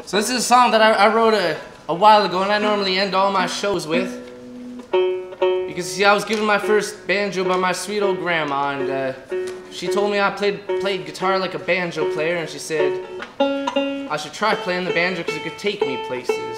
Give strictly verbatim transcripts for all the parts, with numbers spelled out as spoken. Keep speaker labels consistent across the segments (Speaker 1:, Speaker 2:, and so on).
Speaker 1: So this is a song that I, I wrote a, a while ago, and I normally end all my shows with. Because see, I was given my first banjo by my sweet old grandma, and uh, she told me I played played guitar like a banjo player, and she said I should try playing the banjo because it could take me places.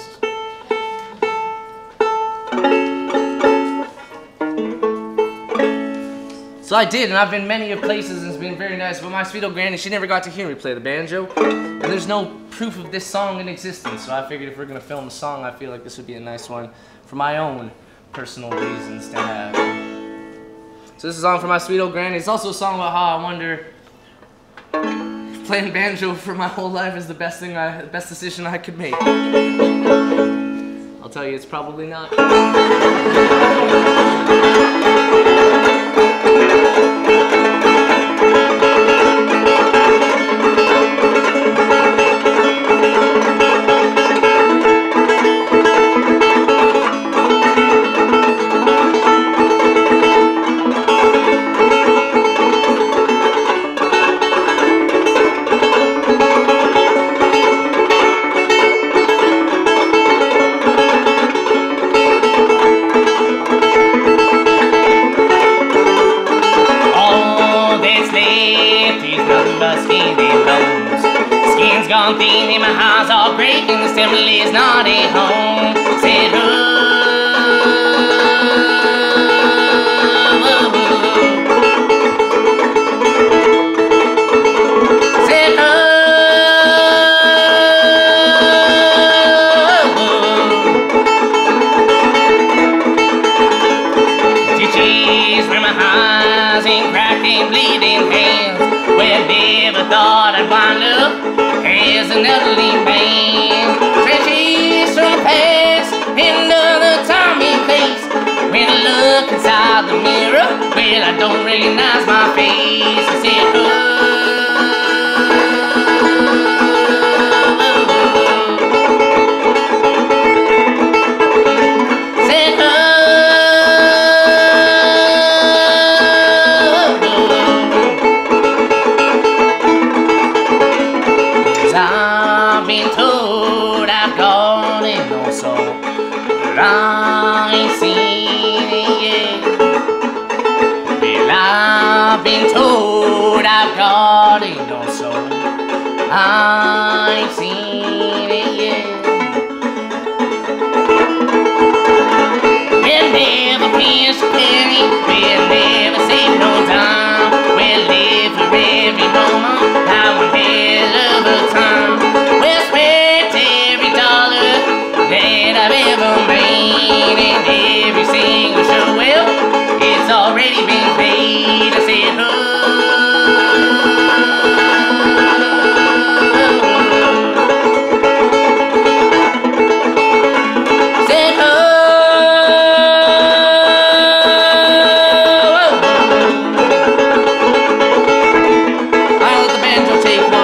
Speaker 1: So I did, and I've been many of places, and it's been very nice, but my sweet old granny, she never got to hear me play the banjo, and there's no proof of this song in existence, so I figured if we're going to film a song, I feel like this would be a nice one for my own personal reasons to have. So this is a song for my sweet old granny. It's also a song about how I wonder if playing banjo for my whole life is the best thing, I, the best decision I could make. I'll tell you, it's probably not.
Speaker 2: Gone thin and my heart's all breaking. The family's not at home. Said, oh, oh, oh. Said, oh, oh. Stitches from my eyes and cracked and bleeding hands. Well, never thought I'd wind up as an elderly man. Trenches from the past, another time and place. When I look inside the mirror, well, I don't recognize my face. I said, oh, said, oh, I've been told I've got it also, but I ain't seen it yet. Well, I've been told I've got it also, I ain't seen it yet. We'll never pinch a penny, we'll never save no dime. We'll live for every moment, now one hell of a time. We'll spend every dollar that I've ever made, and every single show, well, it's already been paid. I said, oh, said, oh, I'll let the banjo take one.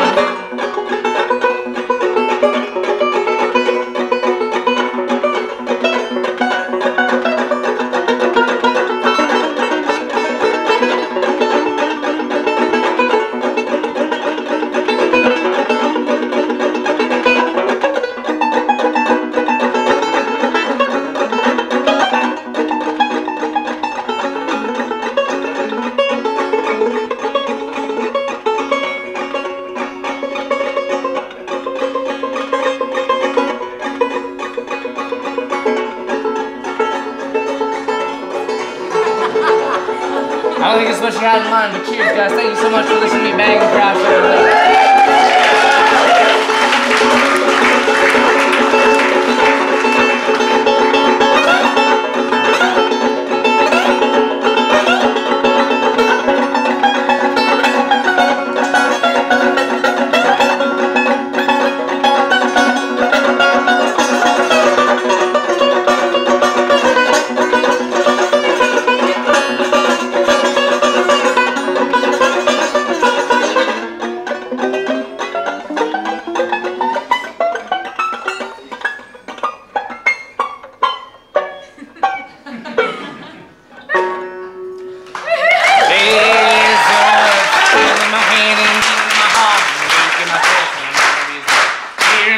Speaker 2: I don't think it's what you had in mind, but cheers, guys. Thank you so much for listening to me bang and crash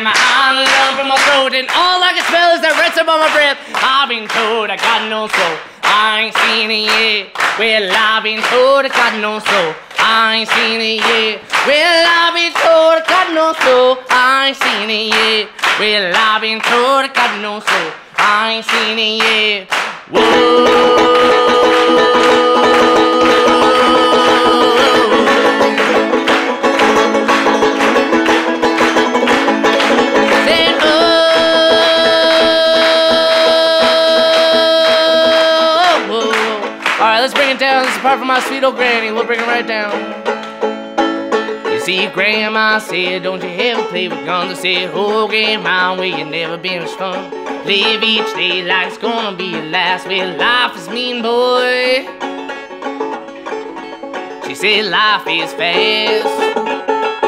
Speaker 2: my hand up in my throat, and all I can smell is that red stuff on my breath. I've been told I got no soul, I ain't seen it yet. Well, I've been told I got no soul, I ain't seen it yet. Well, I've been told I got no soul, I ain't seen it yet. Well, I've been told I got no soul, I ain't seen it yet. Whoa. Down. This is part from my sweet old granny. We'll bring it right down. You see, Grandma said, don't you ever play with guns. I said, oh, Grandma, where you never been as fun. Live each day like it's gonna be your last. Well, life is mean, boy. She said, life is fast.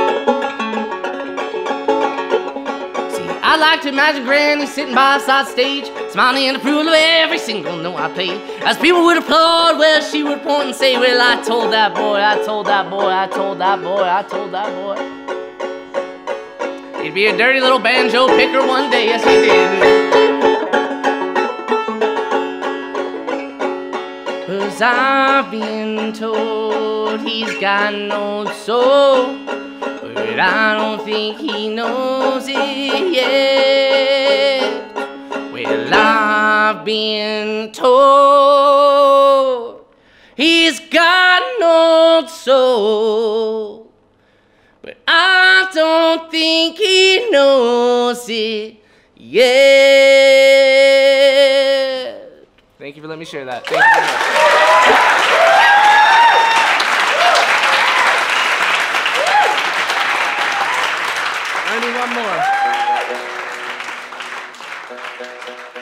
Speaker 2: I like to imagine Granny sitting by a side stage, smiling in approval of every single note I played. As people would applaud, well, she would point and say, well, I told that boy, I told that boy, I told that boy, I told that boy. He'd be a dirty little banjo picker one day, yes he did. 'Cause I've been told he's got no soul, but I don't think he knows it yet. Well, I've been told he's got no soul, but I don't think he knows it yet. Thank you for letting me share that. Thank you very much. I need one more.